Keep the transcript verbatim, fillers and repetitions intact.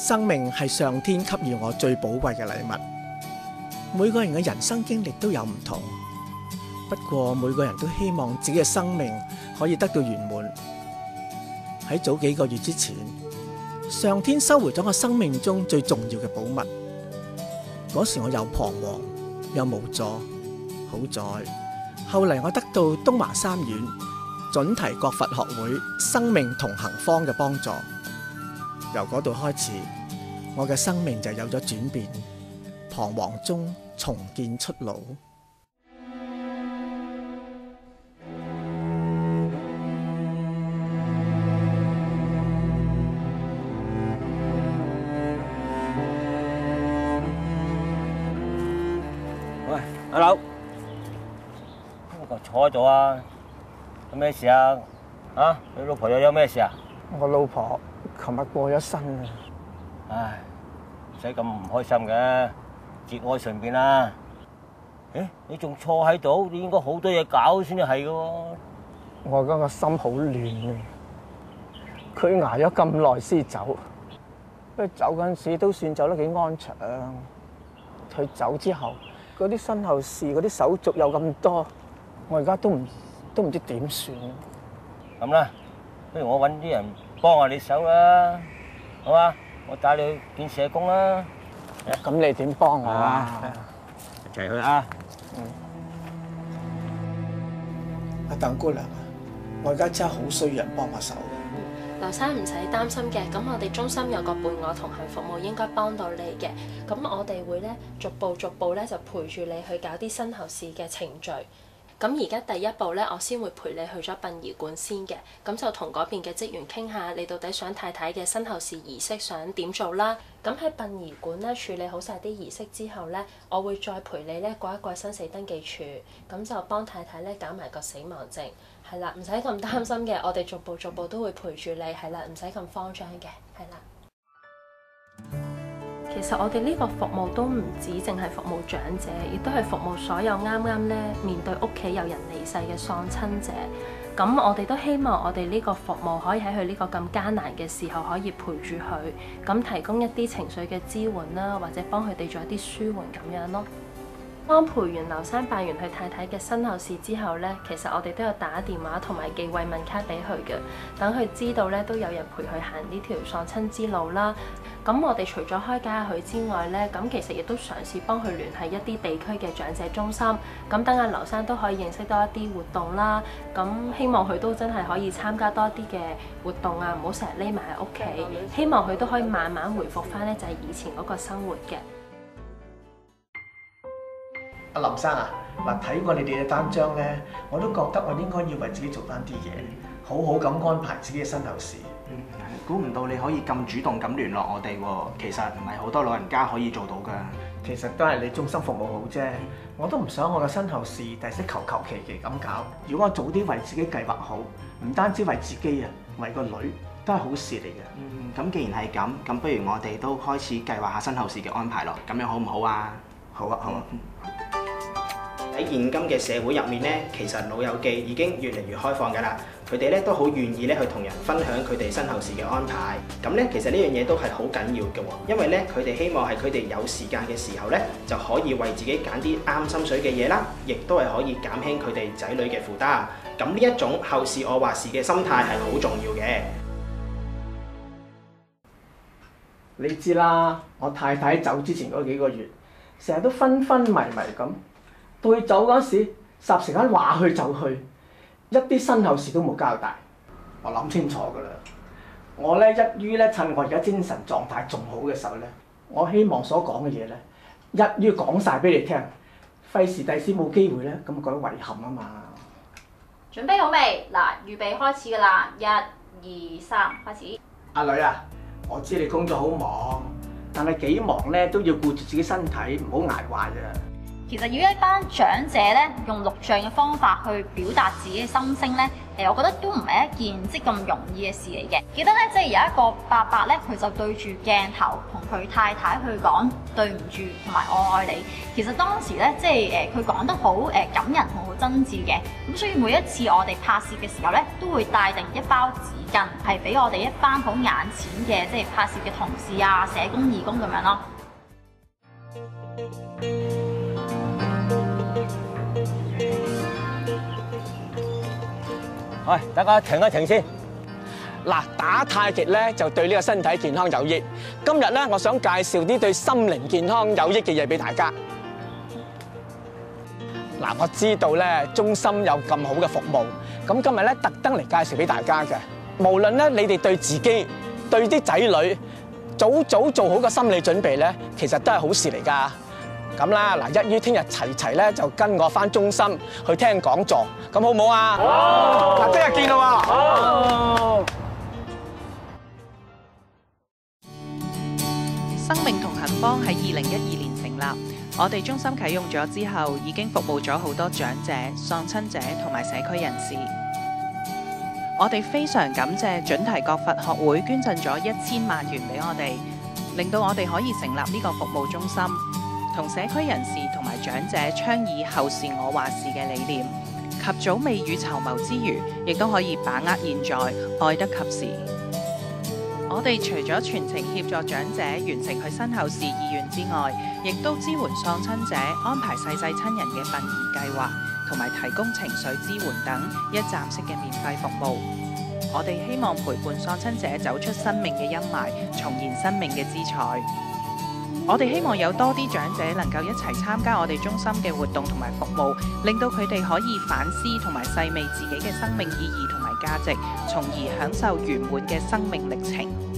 生命係上天給予我最寶貴嘅禮物。每個人嘅人生經歷都有唔同，不過每個人都希望自己嘅生命可以得到圓滿。喺早幾個月之前，上天收回咗我生命中最重要嘅寶物。嗰時我又彷徨又無助，好在後嚟我得到東華三院準提覺佛學會生命同行坊嘅幫助，由嗰度開始，我嘅生命就有咗轉變，彷徨中重見出路。 喂，阿劉，邊個坐喺度啊？有咩事啊？啊，你老婆又有咩事啊？ 我老婆琴日過咗身啊！ 唉，唔使咁唔開心嘅，節哀順變啦。誒，你仲坐喺度，你應該好多嘢搞先至係嘅喎。 我而家個心好亂啊！佢挨咗咁耐先走，佢走嗰陣時都算走得幾安詳。佢走之後，嗰啲身後事、嗰啲手續有咁多，我而家都唔都唔知點算。 咁啦，不如我揾啲人幫下你手啦，好嘛？我帶你去見社工啦。 咁你點幫我啊？ 一齊去啊！ 嗯。阿鄧姑娘啊，我而家真係好需要人幫下手。 劉生唔使擔心嘅，咁我哋中心有個伴我同行服務應該幫到你嘅。咁我哋會咧逐步逐步咧就陪住你去搞啲身後事嘅程序。咁而家第一步咧，我先會陪你去咗殯儀館先嘅，咁就同嗰邊嘅職員傾下，你到底想太太嘅身後事儀式想點做啦。咁喺殯儀館咧處理好晒啲儀式之後咧，我會再陪你咧過一過生死登記處，咁就幫太太咧搞埋個死亡證。係啦，唔使咁擔心嘅，我哋逐步逐步都會陪住你，係啦，唔使咁慌張嘅，係啦。其實我哋呢個服務都唔止淨係服務長者，亦都係服務所有啱啱咧面對屋企有人離世嘅喪親者。咁我哋都希望我哋呢個服務可以喺佢呢個咁艱難嘅時候可以陪住佢，咁提供一啲情緒嘅支援啦，或者幫佢哋做一啲舒緩咁樣咯。當陪完劉生辦完佢太太嘅身後事之後呢，其實我哋都有打電話同埋寄慰問卡俾佢嘅，等佢知道咧都有人陪佢行呢條喪親之路啦。咁我哋除咗開解下佢之外呢，咁其實亦都嘗試幫佢聯繫一啲地區嘅長者中心，咁等阿劉生都可以認識多一啲活動啦。咁希望佢都真係可以參加多啲嘅活動啊，唔好成日匿埋喺屋企。希望佢都可以慢慢回復翻呢，就係以前嗰個生活嘅。 阿林生啊，嗱，睇過你哋嘅單張咧，我都覺得我應該要為自己做翻啲嘢，好好咁安排自己嘅身後事。 嗯，估唔到你可以咁主動咁聯絡我哋喎，其實唔係好多老人家可以做到㗎。 其實都係你中心服務好啫，我都唔想我嘅身後事第時求求其其咁搞。如果我早啲為自己計劃好，唔單止為自己啊，為個女都係好事嚟嘅。 嗯，咁既然係咁，咁不如我哋都開始計劃下身後事嘅安排咯，咁樣好唔好啊？ 好啊，好啊。 喺現今嘅社會入面咧，其實老友記已經越嚟越開放㗎啦。佢哋咧都好願意咧去同人分享佢哋身後事嘅安排。咁咧其實呢樣嘢都係好緊要嘅喎，因為咧佢哋希望係佢哋有時間嘅時候咧，就可以為自己揀啲啱心水嘅嘢啦，亦都係可以減輕佢哋仔女嘅負擔。咁呢一種後事我話事嘅心態係好重要嘅。 你知啦，我太太走之前嗰幾個月，成日都昏昏迷迷咁。到佢走嗰時，霎時間話去就去，一啲身後事都冇交代。我諗清楚㗎啦，我咧一於咧趁我而家精神狀態仲好嘅時候咧，我希望所講嘅嘢咧，一於講晒俾你聽，費事第時冇機會咧，咁覺得遺憾啊嘛。 準備好未？嗱，預備開始㗎啦！一、二、三，開始。 阿女啊，我知你工作好忙，但係幾忙咧都要顧住自己身體，唔好捱壞啊。 其實要一班長者咧用錄像嘅方法去表達自己嘅心聲咧，誒，我覺得都唔係一件即咁容易嘅事嚟嘅。記得咧，即係有一個伯伯咧，佢就對住鏡頭同佢太太去講對唔住同埋我愛你。其實當時咧，即係誒佢講得好誒感人同好好真摯嘅。咁所以每一次我哋拍攝嘅時候咧，都會帶定一包紙巾，係俾我哋一班好眼淺嘅即係拍攝嘅同事啊、社工、義工咁樣咯。 喂，大家停一停先。 嗱，打太極咧就對呢個身體健康有益。今日咧，我想介紹啲對心靈健康有益嘅嘢俾大家。嗱，我知道咧中心有咁好嘅服務，咁今日咧特登嚟介紹俾大家嘅。無論咧你哋對自己、對啲仔女，早早做好個心理準備咧，其實都係好事嚟㗎。咁啦，嗱，一於聽日齊齊咧就跟我返中心去聽講座，咁好唔好啊？好！嗱，聽日見啦喎！好！ 生命同行幫喺二零一二年成立，我哋中心啟用咗之後，已經服務咗好多長者、喪親者同埋社區人士。我哋非常感謝准提國佛學會捐贈咗一千萬元俾我哋，令到我哋可以成立呢個服務中心，同社區人士同埋長者倡議後事我話事嘅理念，及早未雨綢繆之餘，亦都可以把握現在，愛得及時。我哋除咗全程協助長者完成佢身後事意願之外，亦都支援喪親者安排逝世親人嘅殯儀計劃，同埋提供情緒支援等一站式嘅免費服務。我哋希望陪伴喪親者走出生命嘅陰霾，重燃生命嘅姿彩。我哋希望有多啲長者能夠一齊參加我哋中心嘅活動同埋服務，令到佢哋可以反思同埋細味自己嘅生命意義同埋價值，從而享受圓滿嘅生命歷程。